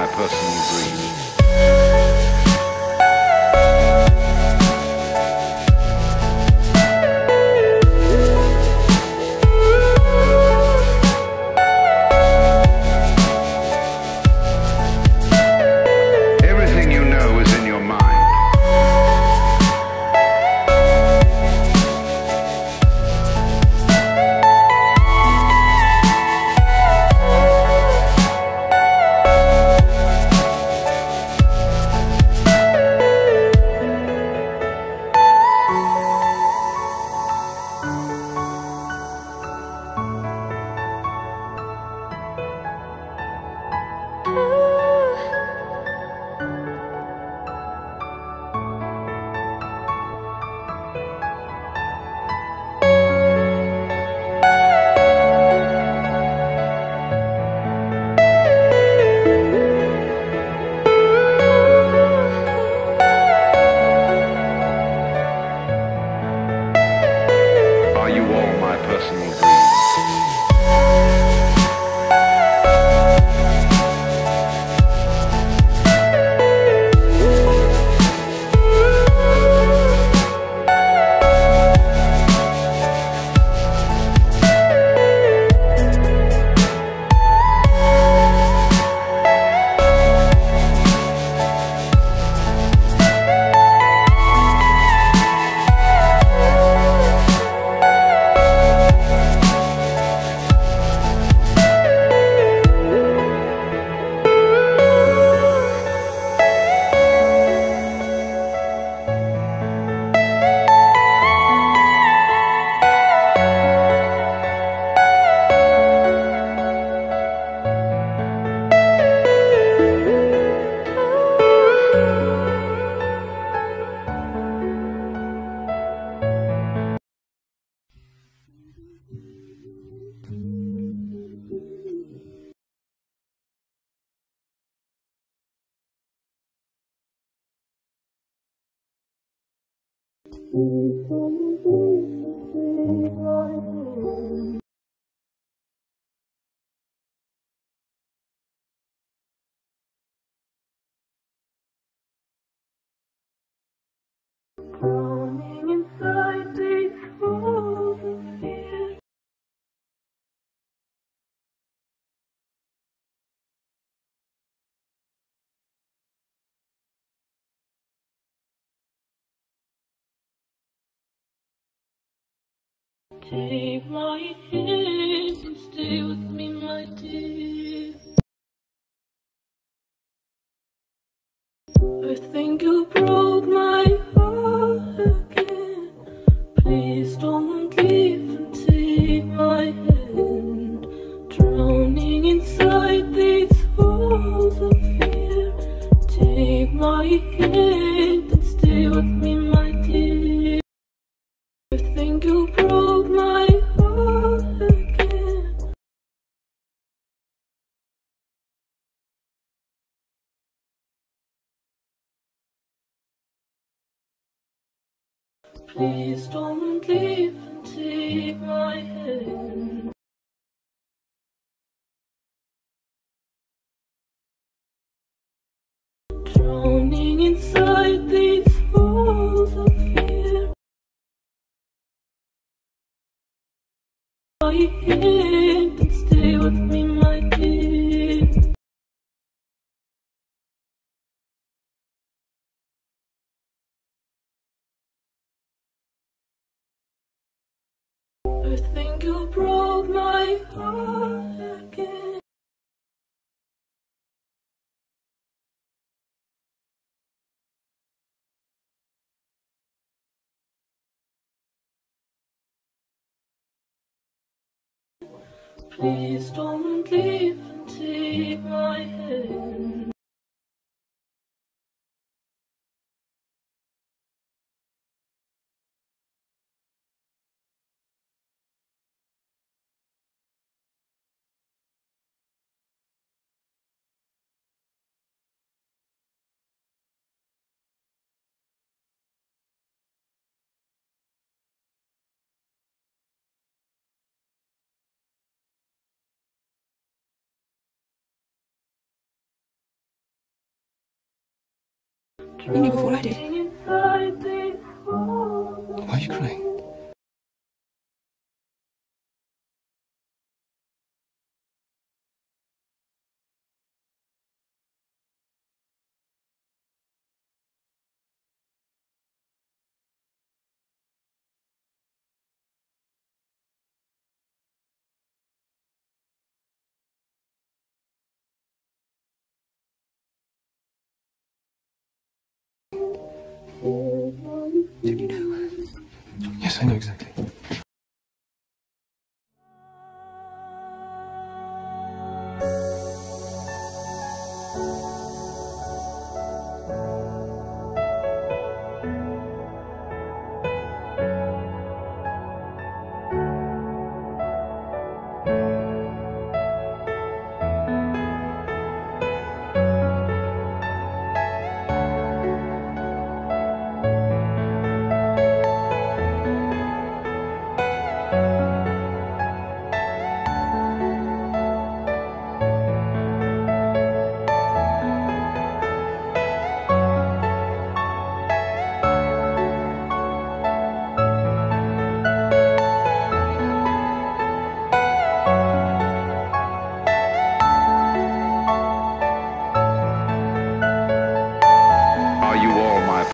personal dream. Everything you know is in your mind. Are you all my personal dreams? Drowning inside these walls of fear. Take my hand and stay with me, my dear. I think you broke my heart again. Please don't leave and take my hand. Drowning inside these walls of fear. Take my hand and stay with me, my dear. I think you broke my heart again. Please don't leave and take my hand. Drowning inside these walls of fear. My hand and stay with me, my dear. I think you broke my heart again. Please don't leave and take my hand. You knew before I did. Inside this Why are you crying? Did you know? Yes, I know exactly.